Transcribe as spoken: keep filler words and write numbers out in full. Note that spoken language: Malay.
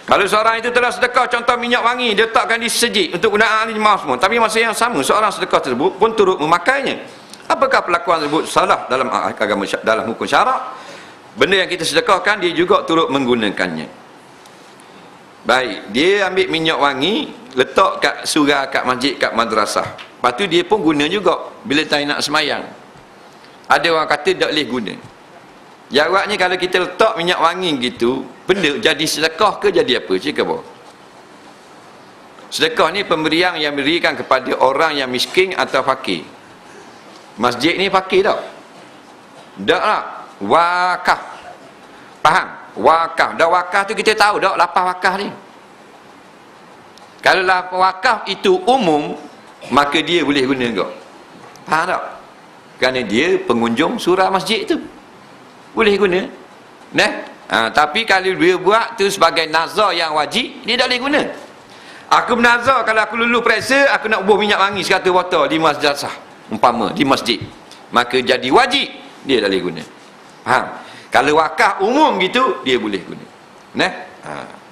Kalau seorang itu telah sedekah, contoh minyak wangi, dia letakkan di sejid untuk gunaan ahli jemaah semua, tapi masa yang sama seorang sedekah tersebut pun turut memakainya, apakah perlakuan tersebut salah dalam agama, dalam hukum syarak? Benda yang kita sedekahkan dia juga turut menggunakannya. Baik, dia ambil minyak wangi, letak kat surau, kat masjid, kat madrasah, lepas tu dia pun guna juga bila tak nak semayang. Ada orang kata tak boleh guna. Jawabnya, kalau kita letak minyak wangi gitu, benda jadi sedekah ke jadi apa? Cakap apa? Sedekah ni pemberian yang diberikan kepada orang yang miskin atau fakir. Masjid ni fakir tak? Tak lah. Wakaf. Faham? Wakaf. Dah wakaf tu kita tahu tak lapar wakaf ni. Kalau lapar wakaf itu umum, maka dia boleh guna juga. Faham tak? Kerana dia pengunjung surau masjid tu, boleh guna. Nah, ha, tapi kalau dia buat tu sebagai nazar yang wajib, dia tak boleh guna. Aku bernazar kalau aku lulu periksa, aku nak bubuh minyak wangi seratus botol di madrasah, umpama di masjid, maka jadi wajib, dia tak boleh guna. Faham? Kalau wakaf umum gitu, dia boleh guna. Nah, ha.